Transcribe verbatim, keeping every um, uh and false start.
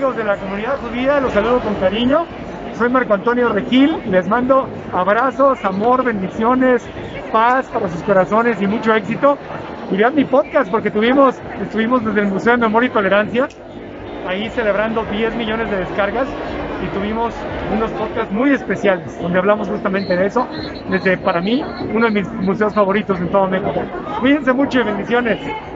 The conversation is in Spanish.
amigos de la comunidad judía? Los saludo con cariño. Soy Marco Antonio Regil y les mando abrazos, amor, bendiciones, paz para sus corazones y mucho éxito. Y vean mi podcast porque tuvimos, estuvimos desde el Museo de Memoria y Tolerancia, ahí celebrando diez millones de descargas y tuvimos unos podcasts muy especiales donde hablamos justamente de eso, desde para mí uno de mis museos favoritos en todo México. Cuídense mucho y bendiciones.